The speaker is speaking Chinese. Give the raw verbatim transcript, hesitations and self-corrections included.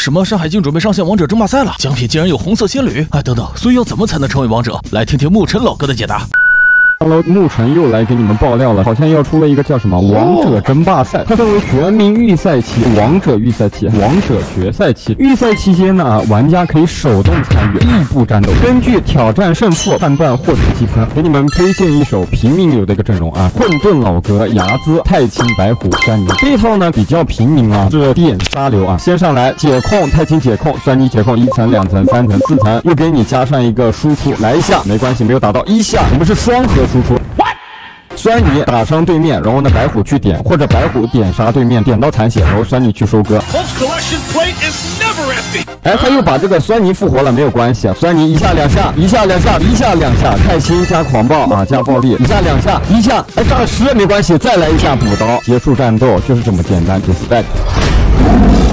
什么？山海经准备上线王者争霸赛了，奖品竟然有红色仙女！哎，等等，所以要怎么才能成为王者？来听听沐晨老哥的解答。 Hello， 沐晨又来给你们爆料了，好像要出了一个叫什么《王者争霸赛》，它分为全民预赛期、王者预赛期、王者决赛期。预赛期间呢，玩家可以手动参与异步战斗，根据挑战胜负判断获得积分。给你们推荐一首平民流的一个阵容啊，混沌老格、睚眦、太清白虎、酸泥。这一套呢比较平民啊，是电杀流啊。先上来解控，太清解控，酸泥解控，一层、两层、三层、四层，又给你加上一个输出，来一下没关系，没有打到一下，我们是双核。 输出，酸泥打伤对面，然后呢白虎去点，或者白虎点杀对面，点到残血，然后酸泥去收割。哎，他又把这个酸泥复活了，没有关系啊。酸泥一下两下，一下两下，一下两下，太清加狂暴啊，加暴力，一下两下，一下，哎炸十没关系，再来一下补刀，结束战斗，就是这么简单，就是 back。